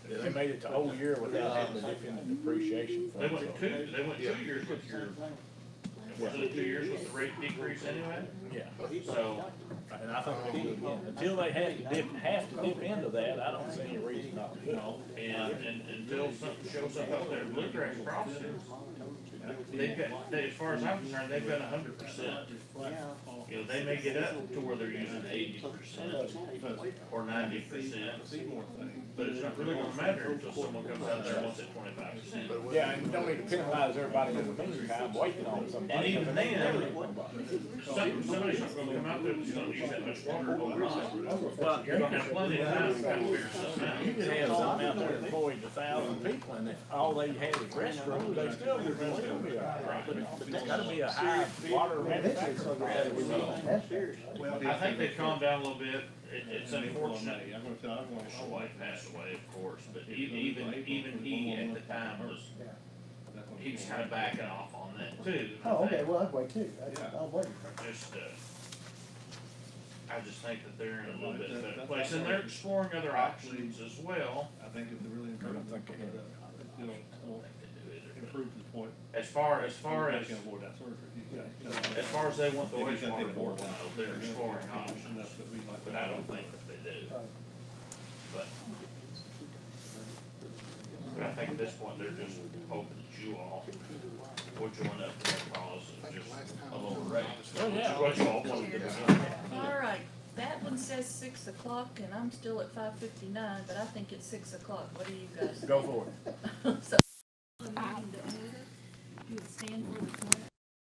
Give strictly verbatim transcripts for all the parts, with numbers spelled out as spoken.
They made it the whole year without having to dip into depreciation. They went two, they went two years with your, wasn't it two years with the rate decrease anyway? Yeah, So, and I think they do again. Until they have to dip, have to dip into that, I don't see any reason not to do you it. know, and, and until something shows up out there in Bluegrass Crossing, they've got, they, as far as I'm concerned, they've got a hundred percent. You know, they may get up to where they're using eighty percent or ninety percent, but it's not really gonna matter until someone comes out there and wants it twenty-five percent. Yeah, and you don't need to penalize everybody in the meantime waiting on somebody. And even then, Somebody. some, somebody's not gonna come out there that's gonna use that much water overnight. Well, you're gonna have plenty of time to kind of figure something out. You could have something out there employed a thousand people and if all they had was restrooms, they still would still be all right. But but there's gotta be a high water manufacturing. I think they've calmed down a little bit. It, it's unfortunate. My wife passed away, of course, but e- even, even he at the time was, he was kind of backing off on that too. Oh, okay, well, I'd wait too, I- I'll wait. Just, uh, I just think that they're in a little bit better place, and they're exploring other options as well. I think if they really improve, I think they have. you know, I don't think they do either. improve to the point. As far, as far as, They can avoid that surgery. You know, as far as they want the If it's gonna wastewater take board, more time. they're exploring options, Enough that we like but I don't think that they do. But, but I think at this point, they're just hoping that you all will join up in the cause of just a lower rate. Oh, yeah. Which you all wanted to do. All right, that one says six o'clock and I'm still at five fifty-nine, but I think it's six o'clock. What do you guys think? Go for it. So, the meeting to order. You would stand for the pledge.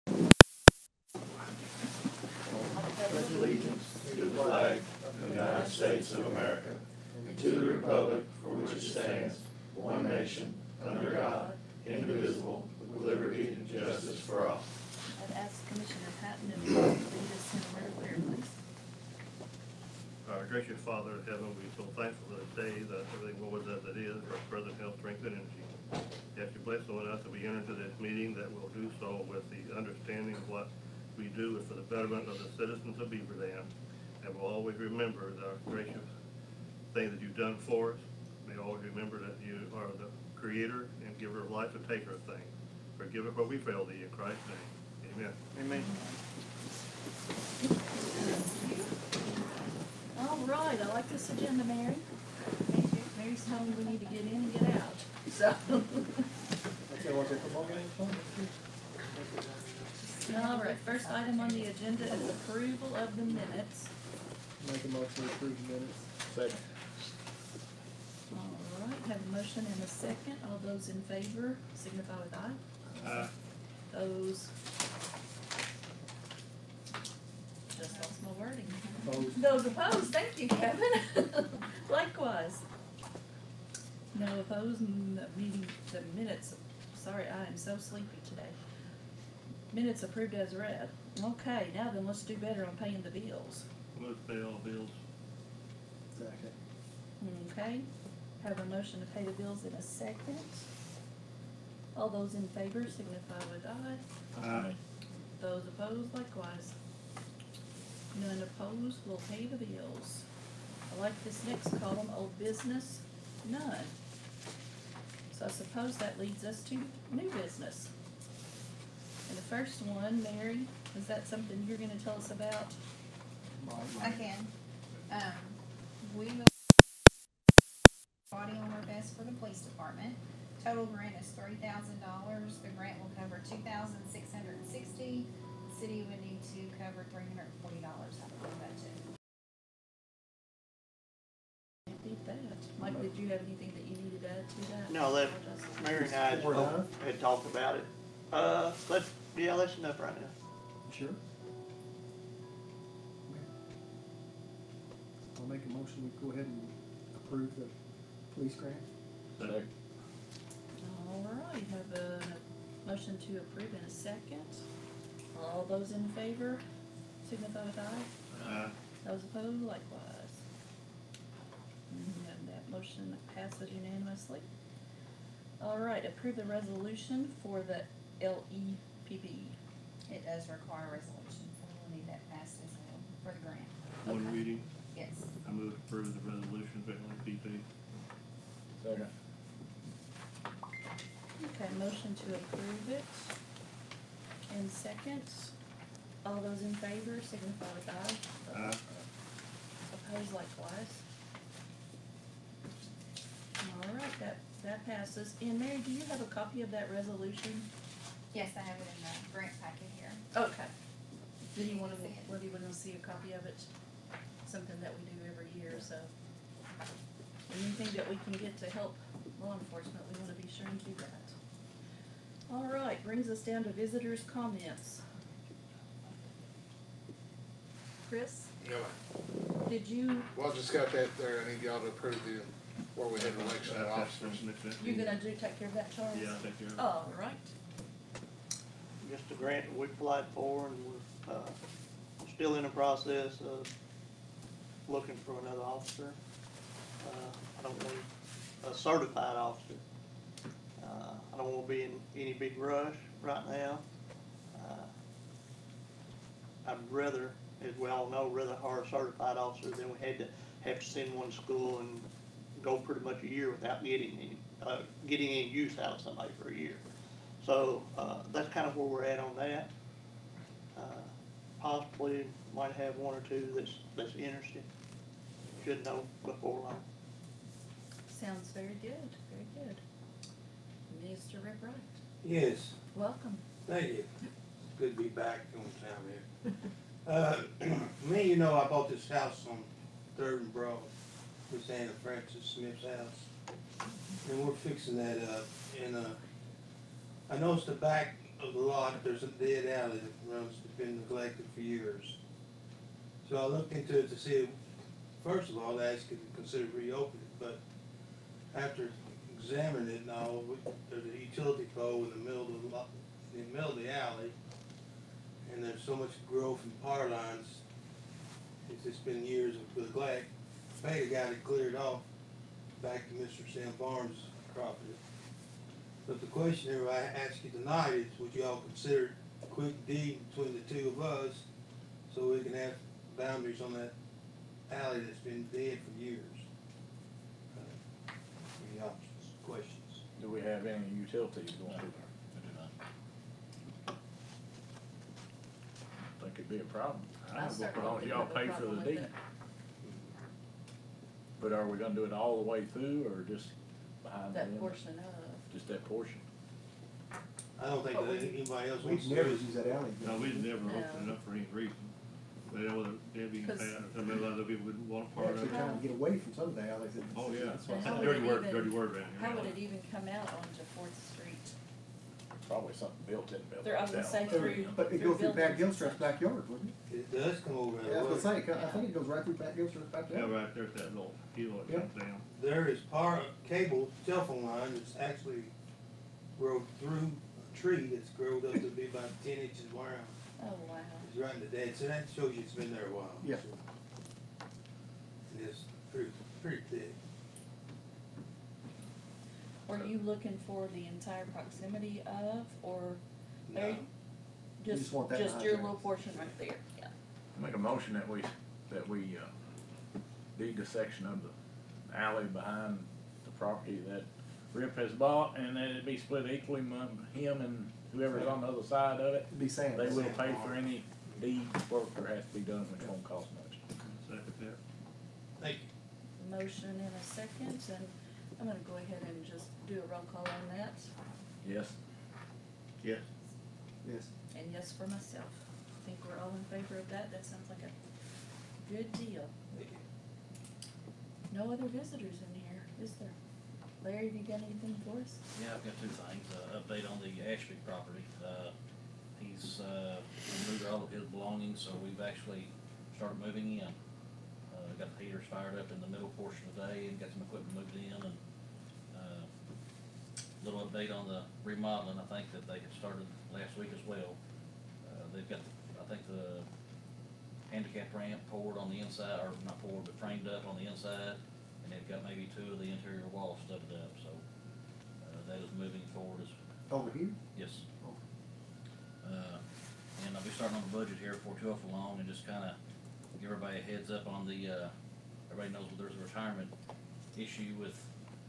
To the flag of the United States of America, and to the republic for which it stands, one nation, under God, indivisible, with liberty and justice for all. I'd ask Commissioner Patton if he would lead us in a word of prayer, please. Our gracious Father in heaven, we're so thankful for this day, that everything was as it is, for present health, strength, and energy. Ask your blessing on us that we enter into this meeting, that we'll do so with the understanding of what we do is for the betterment of the citizens of Beaver Dam. And we'll always remember the gracious thing that you've done for us. May always remember that you are the creator and giver of life and taker of things. Forgive us where we fail thee in Christ's name. Amen. Amen. All right, I like this agenda, Mary. Mary's telling me we need to get in and get out, so. All right, first item on the agenda is approval of the minutes. Make a motion to approve the minutes. Second. All right, have a motion and a second. All those in favor signify with aye. Aye. Those. Just lost my wording. Opposed? Those opposed, thank you, Kevin. Likewise. No opposed, and the meeting, the minutes, sorry, I am so sleepy today. Minutes approved as read. Okay, now then, let's do better on paying the bills. Move to pay all bills. Second. Okay, have a motion to pay the bills in a second. All those in favor signify with aye. Aye. Those opposed, likewise. None opposed, we'll pay the bills. I like this next column, old business, none. So I suppose that leads us to new business. And the first one, Mary, is that something you're gonna tell us about? I can. Um, we will body on our best for the police department. Total grant is three thousand dollars. The grant will cover two thousand six hundred and sixty. The city would need to cover three hundred and forty dollars out of the budget. Did that. Mike, did you have anything that you needed to add to that? No, that, Apologize. Mary and I had, We're spoke- done? had talked about it. Uh, let's, yeah, let's enough right now. Sure. I'll make a motion, we go ahead and approve the police grant. Second. All right, have a motion to approve in a second. All those in favor signify with aye. Aye. Those opposed, likewise. And that motion passes unanimously. All right, approve the resolution for the L E P P. It does require a resolution, so we'll need that passed as well for the grant. One Okay. reading. Yes. I move to approve the resolution for L A P P. Second. Okay, motion to approve it. And second, all those in favor signify with aye. Aye. Opposed likewise. All right, that, that passes. And Mary, do you have a copy of that resolution? Yes, I have it in the grant packet here. Okay. Do you wanna, what do you wanna see a copy of it? Something that we do every year, so. Anything that we can get to help law enforcement, we wanna be sure and do that. All right, brings us down to visitors' comments. Chris, No, ma'am. did you, Well, I just got that there, I need y'all to approve the, where we had election of officers. you're gonna do, take care of that, Charles? Yeah, I think you're. All right. Just a grant that we applied for, and we're, uh, still in the process of looking for another officer. Uh, I don't want a certified officer. Uh, I don't wanna be in any big rush right now. Uh, I'd rather, as we all know, rather hire a certified officer than we had to have to send one to school and go pretty much a year without getting any, uh, getting any use out of somebody for a year. So, uh, that's kind of where we're at on that. Uh, Possibly might have one or two that's, that's interested. Should know before long. Sounds very good, very good. Mister Rick Wright, Yes, welcome. thank you. It's good to be back on town here. Uh, me, you know, I bought this house on Third and Broad, with Anna Francis Smith's house. And we're fixing that up, and, uh, I noticed the back of the lot, there's a dead alley that runs, it's been neglected for years. So I looked into it to see, first of all, I asked you to consider reopening it, but after examining it and all, we- there's a utility pole in the middle of the lot, in the middle of the alley, and there's so much growth and power lines, it's just been years of neglect. Paid a guy to clear it off back to Mister Sam Barnes' property. But the question here I ask you tonight is, would you all consider a quick deed between the two of us so we can have boundaries on that alley that's been dead for years? Uh, Any options, questions? Do we have any utilities going through there? Think it'd be a problem. I I have certainly long as think y'all there'd be a pay for problem the with deed. it. But are we gonna do it all the way through or just behind the That end? portion of, Just that portion? I don't think But that we- anybody else We've wants to. never used that alley. No, we'd never No. opened it up for any reason. But then whether Debbie and Pat, 'Cause- or some of the other people would want We're part actually of it. trying to get away from some of the alleys. that- Oh, yeah. that's why I And said- how would Dirty it word, even- dirty word around here. how would it even come out onto Fourth Street? Probably something built in, built There, I was gonna down. say through. But it through goes through Pat buildings. Gilstrap's backyard, wouldn't it? It does come over that Yeah, I way. was gonna say, I think it goes right through Pat Gilstrap's Yeah, backyard. right there's that little hill that Yeah. comes down. There is power, cable, telephone line that's actually growed through a tree that's growed up to be about ten inches wide. Oh, wow. It's right in the dead, so that shows you it's been there a while. Yeah. So. And it's pretty, pretty thick. Were you looking for the entire proximity of, or there, No. just, just want that just behind your there. little portion right there, yeah. Make a motion that we, that we, uh, deed the section of the alley behind the property that Rip has bought, and then it'd be split equally among him and whoever's on the other side of it. It'd be sand. They will pay for any deed work that has to be done, which won't cost much. Second that. Thank you. Motion in a second, and I'm gonna go ahead and just do a roll call on that, Yes? Yes. Yes. and yes for myself. I think we're all in favor of that, that sounds like a good deal. Thank you. No other visitors in here, is there? Larry, have you got anything for us? Yeah, I've got two things, uh, update on the Ashby property, uh, he's, uh, removed all of his belongings, so we've actually started moving in. Uh, got the heaters fired up in the middle portion of the day and got some equipment moved in, and, uh, little update on the remodeling, I think that they had started last week as well. Uh, they've got, I think the handicap ramp poured on the inside, or not poured, but framed up on the inside, and they've got maybe two of the interior walls studded up, so, uh, that is moving forward as, Over here? yes. Oh. Uh, and I'll be starting on the budget here before too awful long, and just kinda give everybody a heads up on the, uh, everybody knows that there's a retirement issue with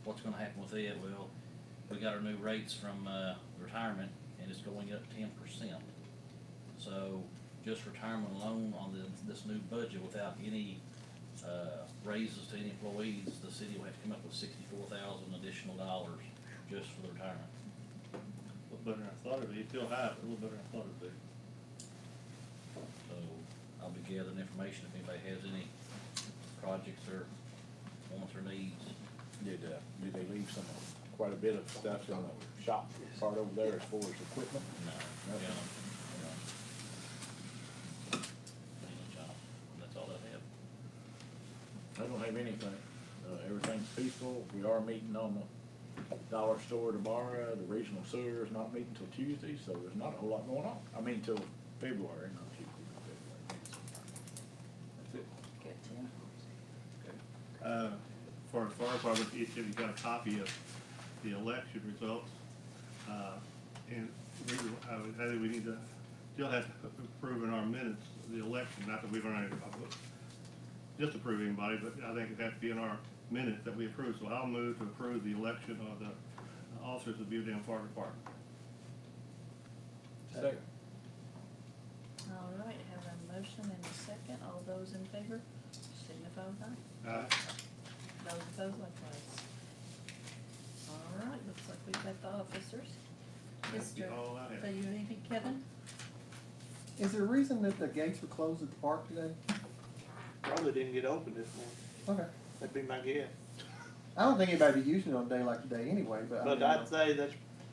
what's gonna happen with it? Well, we got our new rates from, uh, retirement, and it's going up ten percent. So, just retirement alone on the, this new budget, without any, uh, raises to any employees, the city will have to come up with sixty-four thousand additional dollars just for the retirement. A little better than I thought it'd be, still high, but a little better than I thought it'd be. So, I'll be gathering information if anybody has any projects or wants or needs. Did, uh, did they leave some, quite a bit of stuff in the shop part over there as far as equipment? No, Nothing. yeah, yeah. Maintenance job, that's all I have. I don't have anything. Uh, everything's peaceful. We are meeting on the dollar store tomorrow. The regional sewer is not meeting till Tuesday, so there's not a whole lot going on. I mean, till February, not Tuesday, February. That's it. Good, Tim. Uh, for the fire department, each of you got a copy of the election results. Uh, and we, I would, I think we need to, still have to approve in our minutes the election, not that we've already disapprove anybody, but I think it has to be in our minutes that we approve. So I'll move to approve the election of the officers of the Beaver Dam Fire Department. Second. All right, have a motion and a second. All those in favor, signify with aye. Uh, Those opposed, likewise. All right, looks like we've got the officers. That's Mister, all I have. do you have anything, Kevin? Is there a reason that the gates were closed at the park today? Probably didn't get open this morning, Okay. that'd be my guess. I don't think anybody would be using it on a day like today anyway, but I But mean, I'd say that's,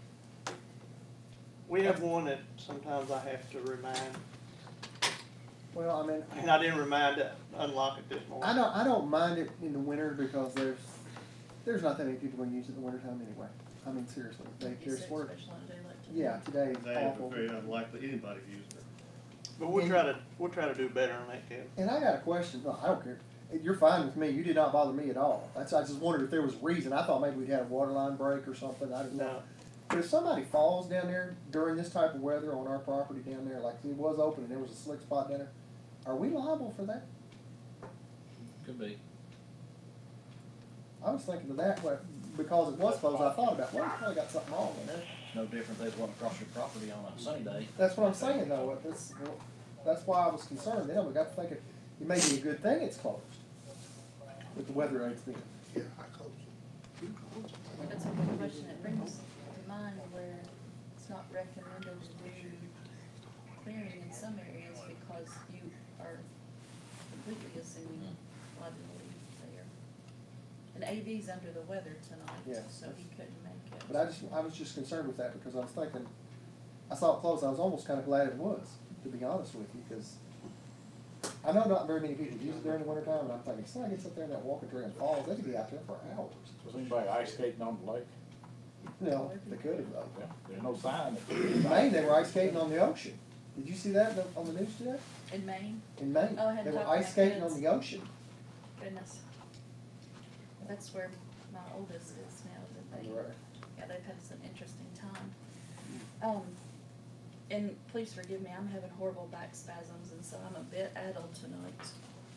we have one that sometimes I have to remind, well, I mean, and I didn't remind to unlock it this morning. I don't, I don't mind it in the winter because there's, there's not that many people gonna use it in the winter time anyway. I mean, seriously, they, You there's said work. especially on a day like today. Yeah, today is That is awful. very unlikely anybody to use it. But we'll And- try to, we'll try to do better on that, Kevin. And I got a question, no, I don't care, you're fine with me, you did not bother me at all. That's, I just wondered if there was a reason, I thought maybe we'd had a water line break or something, I didn't know. No, But if somebody falls down there during this type of weather on our property down there, like it was open and there was a slick spot down there, are we liable for that? Could be. I was thinking of that, but because it was closed, I thought about, well, we probably got something wrong in there. It's no different than going across your property on a sunny day. That's what I'm saying though, that's, that's why I was concerned then, we got to thinking, it may be a good thing it's closed. With the weather rates being. Yeah, I close it. You close it. That's a good question. It brings to mind where it's not recommended to do clearing in some areas because you are completely assuming liability there. And A B's under the weather tonight, Yeah. so he couldn't make it. But I just, I was just concerned with that because I was thinking, I saw it closed, I was almost kinda glad it was, to be honest with you, cause I know not very many people use it during the winter time, and I'm thinking, if somebody gets up there in that walking trail and falls, they could be out there for hours. Was anybody ice skating on the lake? No, they could have though. Yeah, there's no sign that. In Maine, they were ice skating on the ocean. Did you see that in the- on the news today? In Maine, In Maine, Oh, I hadn't they were talked to ice my skating kids. on the ocean. goodness. That's where my oldest is now, that they, Right. yeah, they've had some interesting time. Um, and please forgive me, I'm having horrible back spasms, and so I'm a bit addled tonight.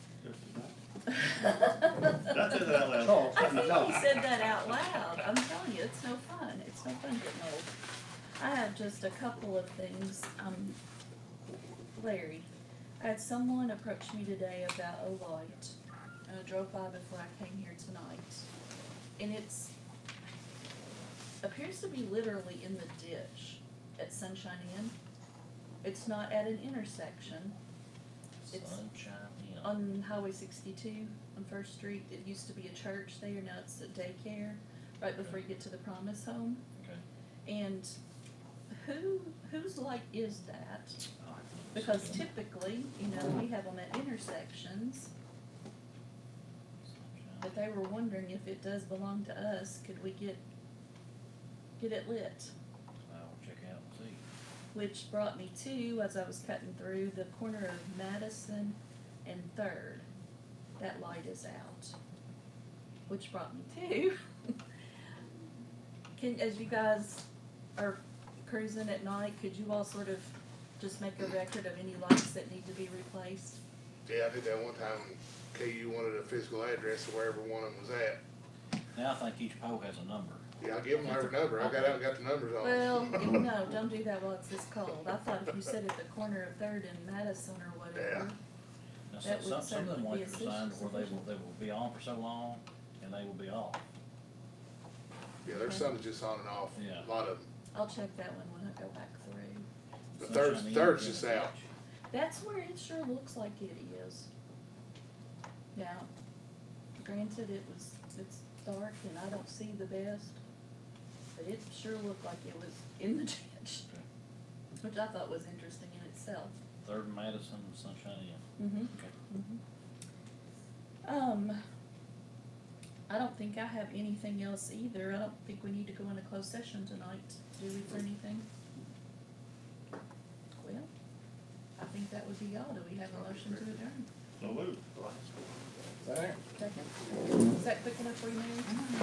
That's it out loud. Charles, I no. finally said that out loud. I'm telling you, it's no fun. It's no fun getting old. I have just a couple of things. Um, Larry, I had someone approach me today about a light. And I drove by before I came here tonight. And it's, appears to be literally in the ditch at Sunshine Inn. It's not at an intersection. It's Sunshine in. on Highway sixty-two on First Street. It used to be a church there, now it's a daycare, right before you get to the Promise Home. Okay. And who, whose light is that? I'll have to look Because see. typically, you know, we have them at intersections, Sunshine. but they were wondering if it does belong to us, could we get, get it lit? I'll check out and see. Which brought me to, as I was cutting through, the corner of Madison and Third. That light is out. Which brought me to, can, as you guys are cruising at night, could you all sort of just make a record of any lights that need to be replaced? Yeah, I did that one time when K U wanted a physical address of wherever one of them was at. Now I think each pole has a number. Yeah, I'll give them their number, I got out and got the numbers on. Well, no, don't do that while it's this cold. I thought if you sit at the corner of Third and Madison or whatever, Now, That some, would some, some of them certainly be lights are designed where they will, sufficient. they will be on for so long, and they will be off. Yeah, there's some that's just on and off, Yeah. a lot of them. I'll check that one when I go back through. The Sunshine third's, in, third's yeah. just out. That's where it sure looks like it is. Now, granted, it was, it's dark and I don't see the best, but it sure looked like it was in the ditch, which I thought was interesting in itself. Third and Madison and Sunshine Inn. Mm-hmm. Okay. Um, I don't think I have anything else either. I don't think we need to go into closed session tonight, do we, for anything? Well, I think that would be all. Do we have a motion to adjourn? So move. Second. Is that quick enough for you, Mary?